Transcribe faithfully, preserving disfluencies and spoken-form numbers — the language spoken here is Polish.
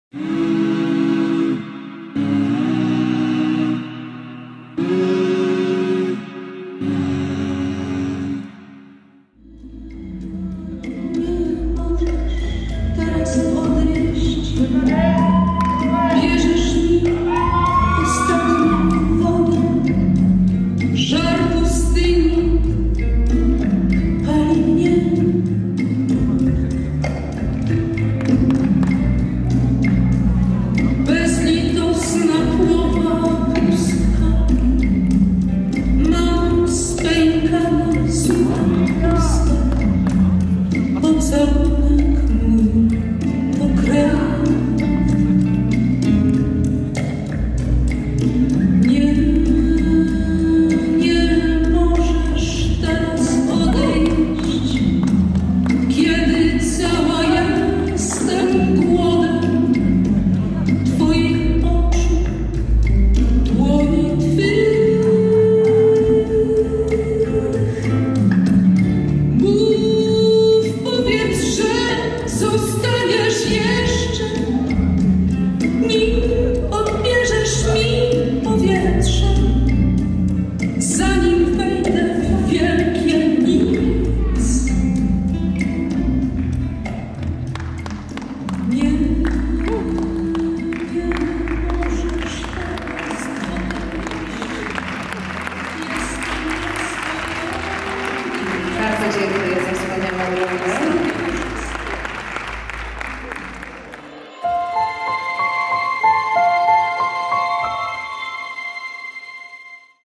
Bierzesz mi ostatnią wodę, żar pustyni pali mnie. Bezlitosna głowa pustka, mam spękane słucham usta, pocałunek mój to krew. Zostaniesz jeszcze, nim odbierzesz mi powietrze, zanim wejdę w wielkie nic. Nie, nie możesz teraz odejść. Bardzo dziękuję za wspaniałą rolę.